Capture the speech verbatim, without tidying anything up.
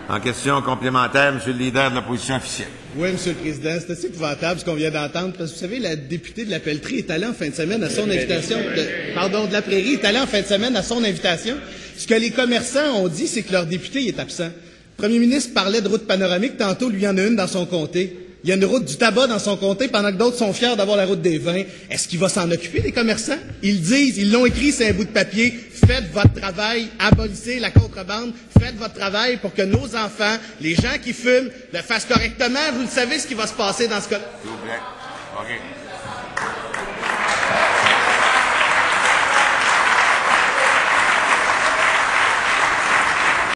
En question complémentaire, Monsieur le leader de l'opposition officielle. Oui, Monsieur le Président, c'est assez épouvantable ce qu'on vient d'entendre, parce que vous savez, la députée de la Pelletrie est allée en fin de semaine à son invitation, de, pardon, de la Prairie est allée en fin de semaine à son invitation. Ce que les commerçants ont dit, c'est que leur député est absent. Le premier ministre parlait de route panoramique, tantôt, lui, il y en a une dans son comté. Il y a une route du tabac dans son comté, pendant que d'autres sont fiers d'avoir la route des vins. Est-ce qu'il va s'en occuper, les commerçants? Ils disent, ils l'ont écrit sur un bout de papier, faites votre travail, abolissez la contrebande, faites votre travail pour que nos enfants, les gens qui fument, le fassent correctement. Vous le savez ce qui va se passer dans ce cas-là. S'il vous plaît. OK.